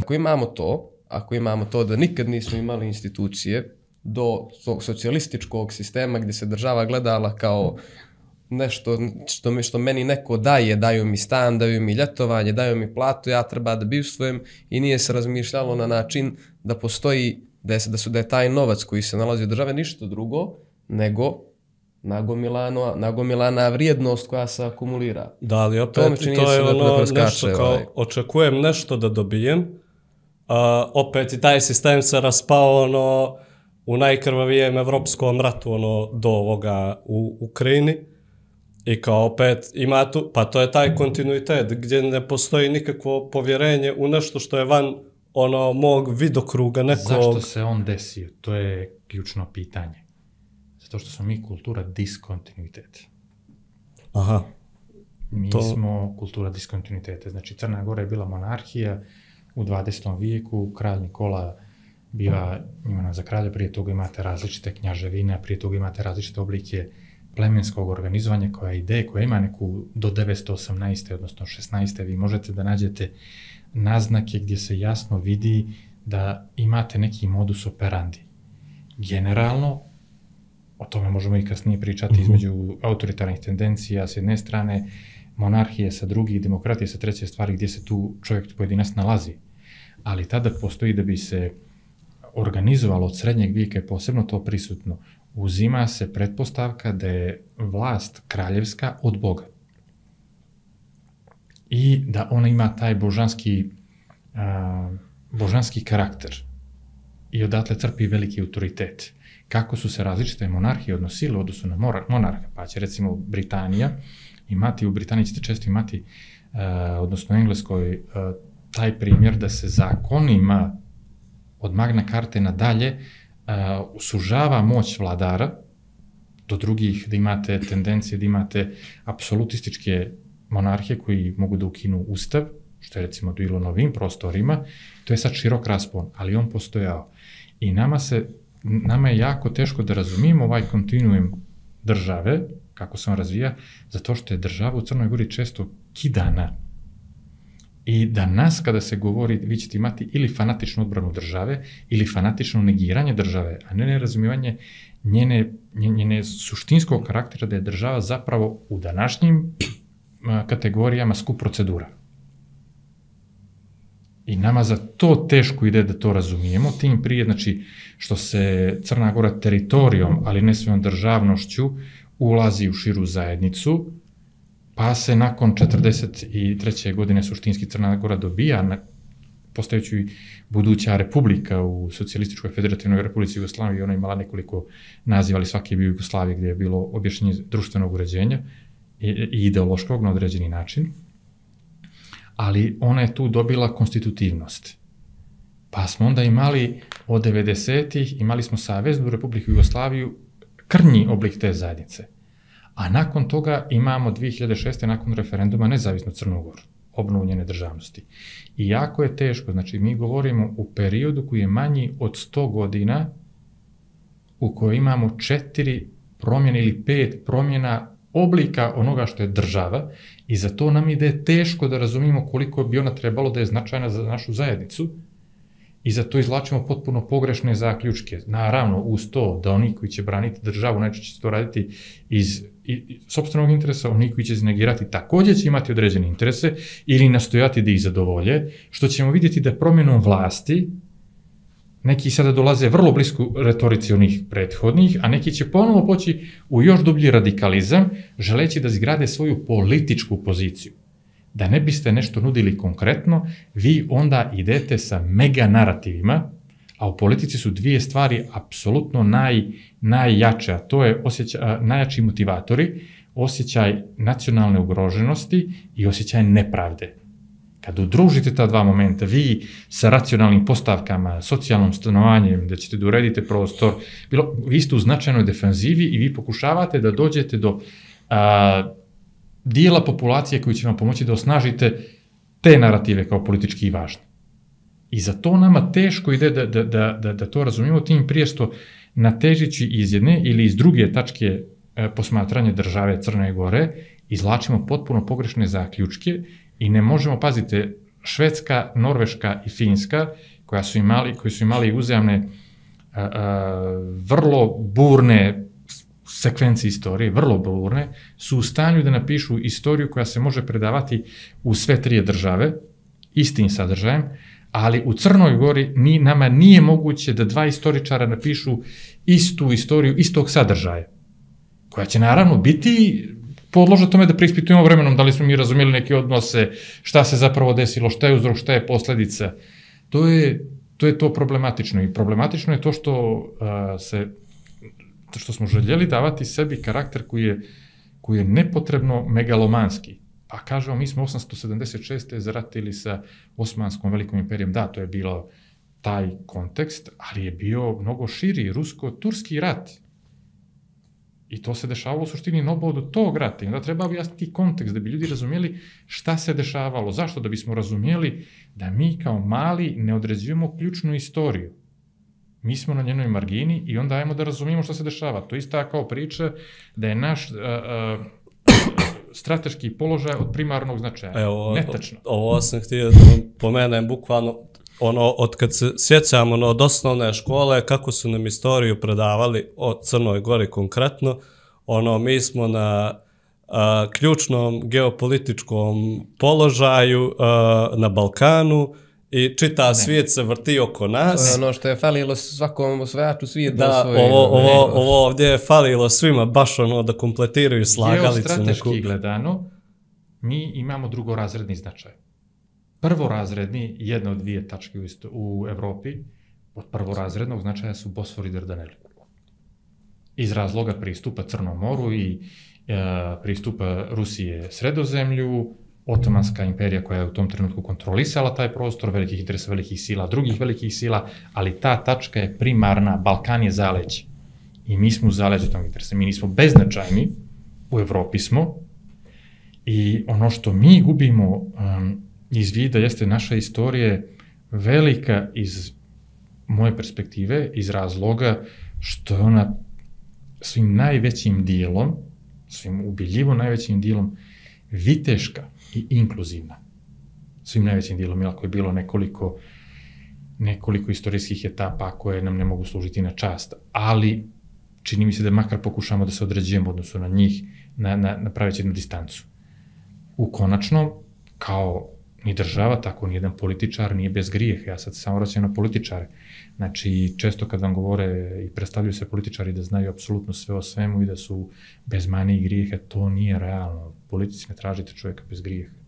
ako imamo to da nikad nismo imali institucije do tog socijalističkog sistema gdje se država gledala kao nešto što meni neko daju mi stan, daju mi ljetovanje, daju mi platu, ja treba da bivstvujem i nije se razmišljalo na način da postoji, da je taj novac koji se nalazi u države ništa drugo nego nagomilana vrijednost koja se akumulira. Da, ali opet to je ono nešto kao očekujem nešto da dobijem, opet i taj sistem se raspao u najkrvavijem evropskom ratu do ovoga u Ukrajini. I kao opet ima tu, pa to je taj kontinuitet gdje ne postoji nikakvo povjerenje u nešto što je van mog vidokruga nekog. Zašto se on desio? To je ključno pitanje. Zato što smo mi kultura diskontinuiteta. Aha. Mi smo kultura diskontinuiteta. Znači Crna Gora je bila monarhija u 20. vijeku, kralj Nikola biva imenovan za kralja, prije toga imate različite knjaževine, prije toga imate različite oblike plemenskog organizovanja koja je ideja, koja ima neku do 918. odnosno 16. vi možete da nađete naznake gdje se jasno vidi da imate neki modus operandi. Generalno, o tome možemo i kasnije pričati između autoritarnih tendencija s jedne strane, monarhije sa druge, demokratije sa treće stvari gdje se tu čovjek pojedinac nalazi. Ali tada postoji da bi se organizovalo od srednjeg vijeka je posebno to prisutno. Uzima se pretpostavka da je vlast kraljevska od Boga. I da ona ima taj božanski karakter. I odatle crpi veliki autoritet. Kako su se različite monarhije odnosile u odnosu na monarha? Pa će recimo Britanija u Britaniji ćete često imati, odnosno u Engleskoj, taj primjer da se zakonima od Magna Carte nadalje sužava moć vladara do drugih, da imate tendencije, da imate apsolutističke monarhije koji mogu da ukinu ustav, što je recimo bilo na ovim prostorima, to je sad širok raspon, ali on postojao. I nama je jako teško da razumijemo ovaj kontinuum države, kako se on razvija, zato što je država u Crnoj Gori često kidana. I danas kada se govori, vi ćete imati ili fanatičnu odbranu države, ili fanatično negiranje države, a ne nerazumijevanje njene suštinskog karaktera da je država zapravo u današnjim kategorijama skup procedura. I nama za to teško ide da to razumijemo, tim prije, znači, što se Crna Gora teritorijom, ali ne svojom državnošću, ulazi u širu zajednicu, pa se nakon 1943. godine suštinski Crna Gora dobija, postajući buduća republika u Socijalističkoj federativnoj republici Jugoslaviji, ona imala nekoliko naziva, ali svaki je bio Jugoslavije gdje je bilo objašnjenje društvenog uređenja i ideološkog na određeni način, ali ona je tu dobila konstitutivnost. Pa smo onda imali od 90-ih, imali smo Saveznu Republiku Jugoslaviju, krnji oblik te zajednice. A nakon toga imamo 2006. nakon referenduma nezavisnu Crnu Goru, obnovu njene državnosti. I jako je teško, znači mi govorimo u periodu koji je manji od 100 godina, u kojoj imamo 4 promjene ili 5 promjena oblika onoga što je država i za to nam ide teško da razumijemo koliko bi ona trebalo da je značajna za našu zajednicu i za to izvlačimo potpuno pogrešne zaključke. Naravno, uz to da oni koji će braniti državu najčešće će to raditi iz sopstvenog interesa, oni koji će znegirati također će imati određene interese ili nastojati da ih zadovolje, što ćemo vidjeti da promjenom vlasti neki sada dolaze vrlo blisko retorici onih prethodnih, a neki će ponovo poći u još dublji radikalizam, želeći da zgrade svoju političku poziciju. Da ne biste nešto nudili konkretno, vi onda idete sa mega narativima, a u politici su dvije stvari apsolutno najjače, a to je najjači motivatori, osjećaj nacionalne ugroženosti i osjećaj nepravde. Kad udružite ta dva momenta, vi sa racionalnim postavkama, socijalnom stanovanjem, da ćete da uredite prostor, vi ste u značajnoj defanzivi i vi pokušavate da dođete do dijela populacije koji će vam pomoći da osnažite te narative kao politički važne. I za to nama teško ide da to razumijemo, tim prije što natežići iz jedne ili iz druge tačke posmatranja države Crne Gore, izvlačimo potpuno pogrešne zaključke i ne možemo, pazite, Švedska, Norveška i Finska, koji su imali uzajamne vrlo burne sekvencije istorije, vrlo burne, su u stanju da napišu istoriju koja se može predavati u sve 3 države, istim sadržajem, ali u Crnoj Gori nama nije moguće da 2 istoričara napišu istu istoriju, istog sadržaja, koja će naravno biti podložna tome da preispitujemo vremenom da li smo mi razumjeli neke odnose, šta se zapravo desilo, šta je uzrok, šta je posledica. To je to problematično i problematično je to što smo željeli davati sebi karakter koji je nepotrebno megalomanski. Pa kažemo, mi smo 876. zaratili sa Osmanskom velikom imperijom. Da, to je bilo taj kontekst, ali je bio mnogo širi, rusko-turski rat. I to se dešavalo u suštini na obodu tog rata. I onda treba objasniti kontekst, da bi ljudi razumjeli šta se dešavalo. Zašto? Da bismo razumjeli da mi kao mali ne određujemo ključnu istoriju. Mi smo na njenoj margini i onda ajmo da razumijemo šta se dešava. To je ista kao priča da je naš strateški položaj od primarnog značaja. Netačno. Ovo sam htio da pomenem bukvalno od kad se sjećamo od osnovne škole, kako su nam istoriju predavali o Crnoj Gori konkretno, mi smo na ključnom geopolitičkom položaju na Balkanu i čita svijet se vrti oko nas. To je ono što je falilo svakom osvajaču svijet. Da, ovo ovdje je falilo svima, baš da kompletiraju slagalicu. Geostrateški gledano, mi imamo drugorazredni značaj. Prvorazredni, jedna od 2 tačke u Evropi, od prvorazrednog značaja su Bosfor i Dardaneli. Iz razloga pristupa Crnom moru i pristupa Rusije Sredozemlju, Otomanska imperija koja je u tom trenutku kontrolisala taj prostor, velikih interesa, velikih sila, drugih velikih sila, ali ta tačka je primarna, Balkan je zaleđe. I mi smo u zaleđu tog interesa. Mi nismo beznačajni, u Evropi smo, i ono što mi gubimo iz vida jeste naša istorija velika iz moje perspektive, iz razloga što je ona svim najvećim dijelom, svim ubiljivo najvećim dijelom viteška i inkluzivna. Svim najvećim dijelom, ako je bilo nekoliko istorijskih etapa koje nam ne mogu služiti na čast, ali čini mi se da makar pokušamo da se određujemo odnosu na njih, napraveći jednu distancu. U konačnom, kao ni država, tako ni jedan političar nije bez grijeha. Ja sad samo vraćam na političare. Znači, često kad vam govore i predstavljaju se političari da znaju apsolutno sve o svemu i da su bez mane i grijeha, to nije realno. Politici ne tražite čovjeka bez grijeha.